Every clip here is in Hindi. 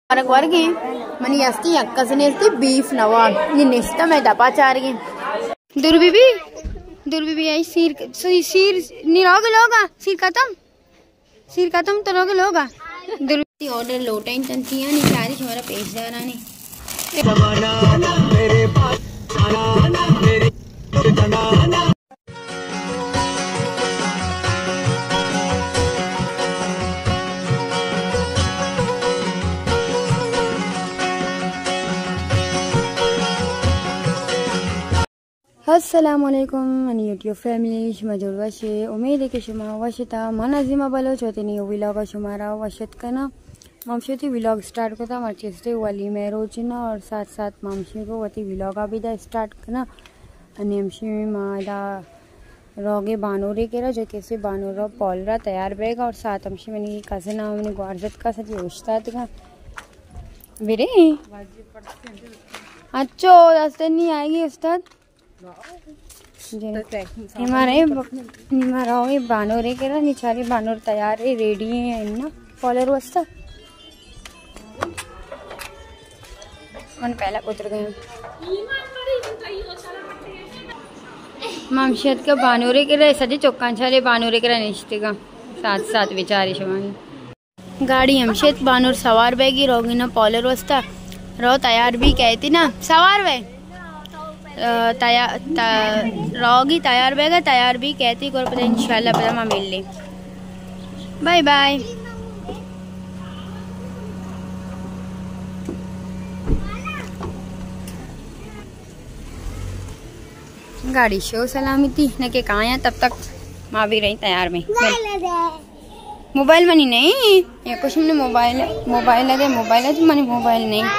వరకు మని అస్తి అక్కసనేస్తి బీఫ్ నవా నిన్న ఇష్టమే దపాచారికి दुर्बीबी आई सीर नहीं रोगे लोगा सीर खत्म तो रोगे लोगा दुर्बी ऑर्डर लोटा इन तंतियां नहीं सारी हमारा पेश दारा ने मेरे पास मेरे अस्सलामुअलैकुम आणि यूट्यूब फॅमिली मजूर वशे उमेद है कि शुमा वशता मनाजिमा बलो चोते नहीं व्लॉग शुमारा वशत कना मामशी व्लॉग स्टार्ट करता मर्चेस्टे वाली मैं रोजना और साथ साथ मामशी को वती व्लॉग अभी दा स्टार्ट करना आणि आमशी मादा रोगे बानोरे केरा जो कैसे बानोरा पॉलरा तैयार बेगा और साथ आमशी मनी कजन हमने ग्वारजत का सच उस्ताद का बेरे अच्छो रास्ते नहीं आएगी उस्ताद हमारा बानोरे के ना निचारी बानोर तैयार है रेडी है ना फॉलोअर वस्ता मन पहला उतर गए मामशियत का बानोरे के रहे सजे चौकान छाले बानोरे के निश्चित का साथ साथ विचारी शमानी गाड़ी हमशियत बानोर सवार बैगी रोगी ना फॉलोअर वस्ता रो तैयार भी कहती ना सवार वे रहोगी तैयार बेगा तैयार भी कहती को पता इंशाल्लाह पता मां मिल ले बाय बाय गाड़ी शो सलामी थी न के कहाँ है तब तक माँ भी रही तैयार में मोबाइल मनी नहीं ये कुछ मैंने मोबाइल लगे मोबाइल है तो मनी मोबाइल नहीं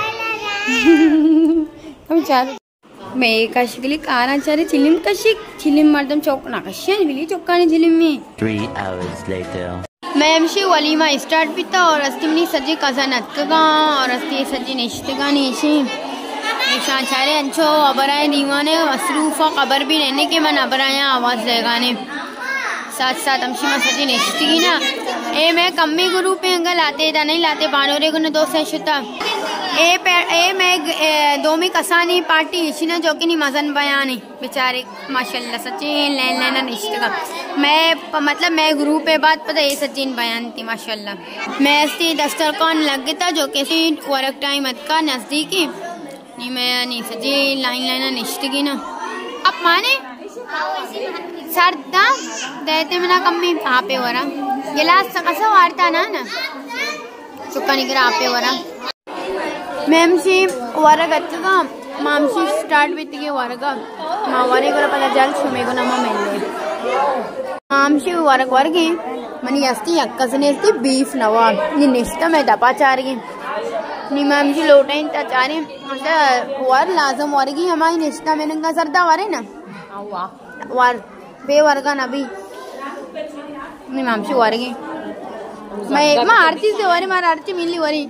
हम चार मैं कशिकली कारा चारे चिलिम कशिक चिलिम मर्दम चौक ना कशियां बिली चौकाने चिलिम में 3 hours later मैं एमशी वलीमा स्टार्ट पिता और अस्तिमनी सजी कज़न अत्कगा और अस्ती सजी निश्चितगा निशी निशान चारे अंचो अबराए दीवाने मसरूफा खबर भी रहने के मन अबराया आवाज लगाने साथ साथ अमशी में सजी निश्चितगी ना ए मैं कम्मी गुरु पे अंगल लाते था नहीं लाते बानोरे को न दो सशुता ए मैं दो में कसानी पार्टी इसी ना जो कि नहीं मजन बयान है बेचारे माशाल्लाह सचिन लैन लैना निश्चित मैं मतलब मैं गुरु पे बात पता ये सचिन बयान थी माशाल्लाह मैं ऐसी दस्तर कौन लग गया था जो कैसी वर्क टाइम का नजदीकी नहीं मैं नहीं सची लाइन लाइना निश्चित ना अब माने सर्दा देते में ना कम्मी आप पे वरा ये लास्ट कसा वार्ता ना चुका निकरा आप पे वरा मैमशी वरग अच्चगा मामशी स्टार्ट बित्तिगे वरग మా వరే కూడా పద జల్ షుమేగో నమ్మ మెల్లే మాంషి వరగ వరగి మని అస్తి అక్కసనేస్తి బీఫ్ నవా నిన్న ఇష్టమే దపాచారికి नी मामशी लोटाइन तचारे मतलब वर लाजम वरगी हमारी निश्ता मैंने का सरदा वरे ना वर बे वरगा नबी नी मामशी वरगी मैं आरती से वरे मार आरती मिली वरी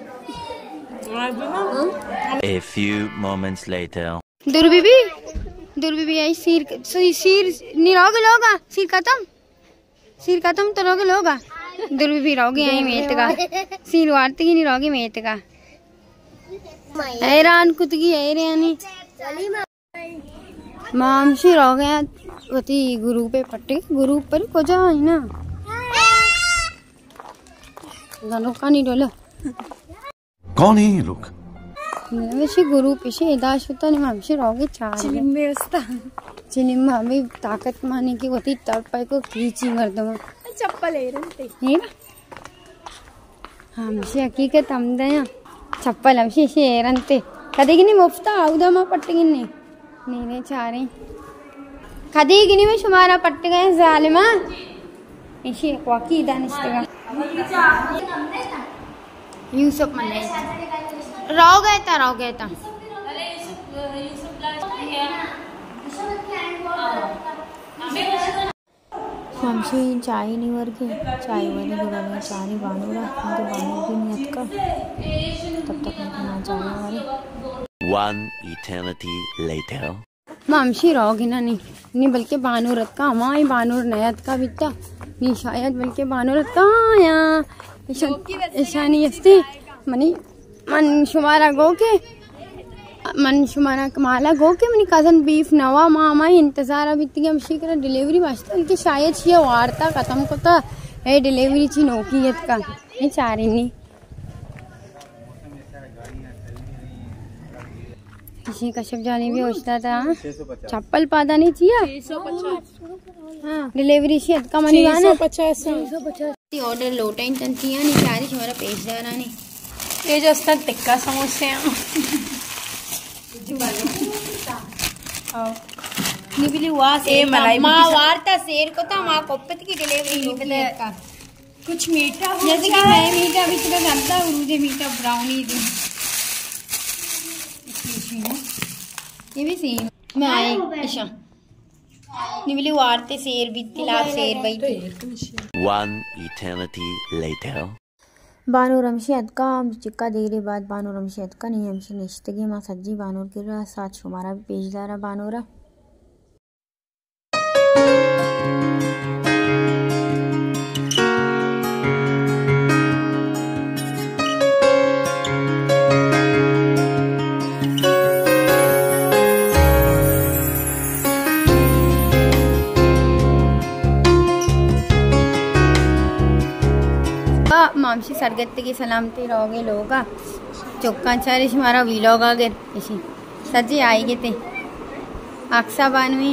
A few moments later दुर्बीबी आई सीर नहीं रोगे लोगा सीर खत्म तो रोगे लोगा दुर्बीबी रोगे आई मेत का सीर वारती की नहीं रोगे मेत का हैरान कुतगी हैरानी मामशी रोगे वती गुरु पे पट्टे गुरु पर को जा है ना गानों का नहीं डोला कौन है ये लोग वैसे गुरु पीछे इदाश होता नहीं मामशी रोगे चार चिनिम में हमें ताकत माने की वती तब पे को खींची मर्दमा चप्पल है ना हमशी हकीकत हमदया चप्पल हमशी शेरंते कदेगी नहीं मुफ्ता आउदा मां पट्टेगी नहीं चारे कदेगी नहीं मैं शुमारा पट्टे गए जालिमा इसी वाकी दानिश्तेगा यूसुफ मन्ने राव गया था हमसे चाय नहीं वर्गे चाय वाले गुरा में चाय बानूरा तो बानूर की नियत का तब तक मैं खाना चाय वाले 1 eternity later मामशी रोगी ना नहीं बल्कि बानूरत का हमारी बानूर नयत का बिता नहीं शायद बल्कि बानूरत का आया ईशानी यस्ती मनी मन शुमारा गो के मन शुमारा कमाला गो के मनी कजन बीफ नवा मामा इंतजार अभी तक हम शीघ्र डिलीवरी वास्ते उनकी शायद ये वार्ता खत्म को तो है डिलीवरी ची नौकियत का ये चारी नहीं किसी कश्यप जाने भी होता था चप्पल पादा नहीं चाहिए डिलीवरी शी का मनी गाना 650 ऑर्डर लोटा इन तंतियां नहीं चारी हमारा पेज दाना नहीं ये जो अस्ता टिक्का समोसे निबिली वास ए मलाई मां वार्ता शेर को था मां कोपत की डिलीवरी का कुछ मीठा हो जैसे कि मैं मीठा भी तो जानता हूं मुझे मीठा ब्राउनी दी ये भी सेम मैं आई अच्छा निबिली वार्ते शेर भी तिलाब शेर भाई 1 eternity later. बानूर हमशी अदका चिक्का देरे बाद बानूर हमशी अदका नहीं हमशी निश्तगी माँ सज्जी बानूर के रहा साथ शुमारा भी पेशदारा बानूरा मामशी सरगत्ते की सलामती रहोगे लोगा चौका चारिश हमारा वीलॉग आ गए इसी सजी आएगी थे अक्सा बानवी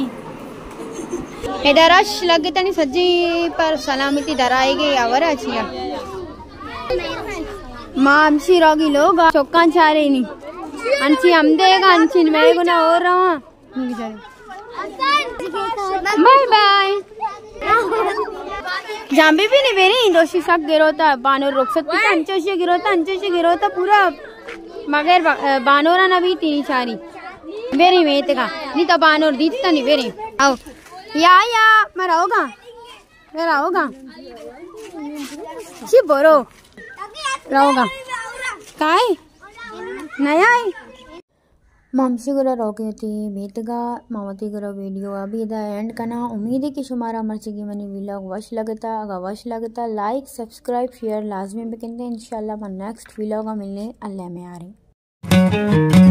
डराश लगे तनी सजी पर सलामती डराएगी आवर अच्छी मामशी रोगी लोगा चौका चारे नहीं अंची हम देगा अंची मैं को ना और रहा बाय बाय जांबी भी नहीं बेरी दोषी सब गिरोता बानोर रुखसत भी अंचोशी गिरोता पूरा मगर बानोरा ना भी तीन चारी बेरी मेत का नहीं तो बानोर दीता नहीं बेरी आओ या मैं रहोगा ची बोरो रहोगा काय नया है मामसी गुरा रोके थी बेतगा मामती गुरा वीडियो अभी इधर एंड करना उम्मीद है कि शुमारा मर्ची की मनी व्लॉग वश लगता अगर वश लगता लाइक सब्सक्राइब शेयर लाजमी भी कहते हैं इंशाल्लाह नेक्स्ट व्लॉग मिलने अल्लाह में आ रही